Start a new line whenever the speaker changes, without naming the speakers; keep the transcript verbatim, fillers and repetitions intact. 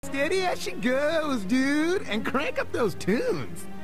Steady as she goes, dude, and crank up those tunes.